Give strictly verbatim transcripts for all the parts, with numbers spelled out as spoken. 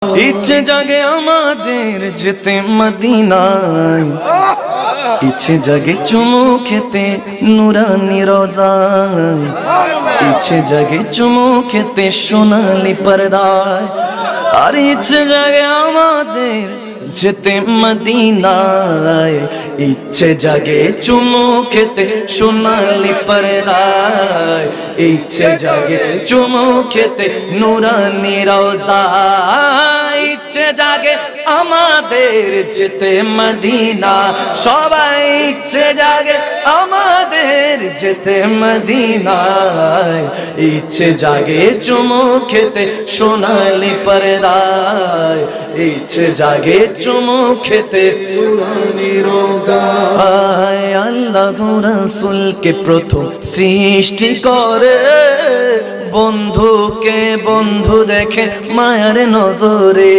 ইচ্ছে জাগে আমাদের যেতে মদিনায়, ইচ্ছে জাগে চুমু খেতে নুরানি রোজায়, ইচ্ছে জাগে চুমু খেতে সোনালি পর্দায়। আর ইচ্ছে জাগে আমাদের যেতে মদিনায়, ইচ্ছে জাগে চুমু খেতে সোনালি পর্দায়, ইচ্ছে জাগে চুমু খেতে নুরানি রোজায়। ইচ্ছে জাগে আমাদের যেতে মদিনা, সবাই ইচ্ছে জাগে আমাদের যেতে মদিনায়, ইচ্ছে জাগে চুমু খেতে সোনালি পর্দায়, ইচ্ছে জাগে চুমু খেতে সোনালি রোজায়। আল্লাহ রাসূলকে প্রথম সৃষ্টি করে বন্ধুকে বন্ধু দেখে মায়ার নজরে।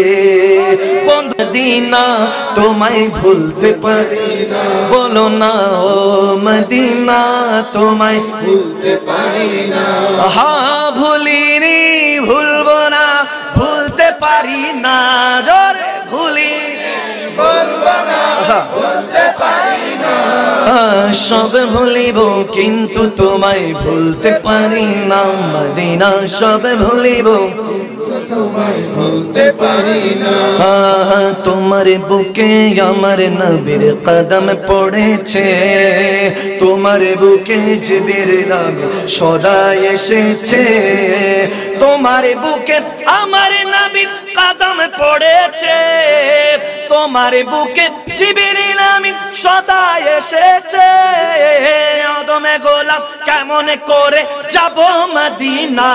মদিনা তোমায় ভুলতে পারি না, বলো না ও মদিনা তোমায় ভুলতে পারি না। হ্যাঁ ভুলিনি ভুলবো না, ভুলতে পারি না, জোরে ভুলি বলবো না, ভুলতে পারি না। সব ভুলিব কিন্তু তোমায় ভুলতে পারি না, মদিনা সব ভুলিব তোমায় ভুলতে পারি না। তোমার বুকে আমার নবীর কদম পড়েছে, তোমার বুকে জিবরিল আমিন সদা এসেছে, তোমার বুকে আমার নবীর কদম পড়েছে, তোমার বুকে জিবরিল আমিন সদা এসেছে। অদমে গোলাম কেমন করে যাব মদিনা,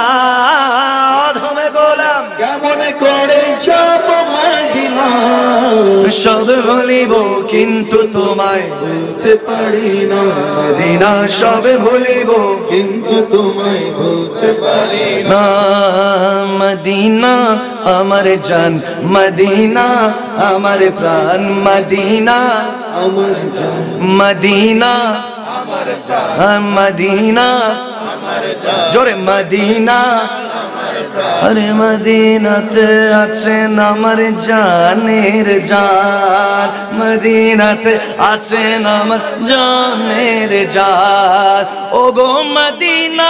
অদমে গোলাম কেমন করে যাব মদিনা। সব ভুলিব কিন্তু তোমায় ভুলতে পারি না, মদিনা সব ভুলিব কিন্তু তোমায় ভুলতে পারি না। মদিনা আমার জান, মদিনা আমার প্রাণ, মদিনা আমার জান, মদিনা আমার প্রাণ, মদিনা আমার জান, জোরে মদিনা আমার প্রাণ। আরে মদিনাতে আছেন আমার জানের জান, মদিনাতে আছেন আমার জানের জান। ও গো মদিনা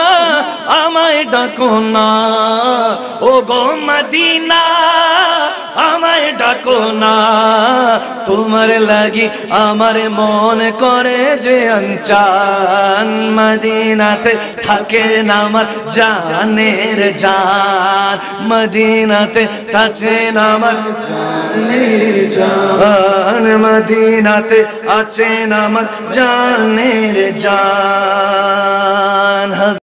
আমায় ডাকো না, ও গো মদিনা আমায় ডাকো না, তোমার লাগি আমার মন করে যে আনচান। মদিনাতে থাকেন আমার জানের জান, মদিনাতে আছেন আমার জানের জান, মদিনাতে আছেন আমার জানের জান।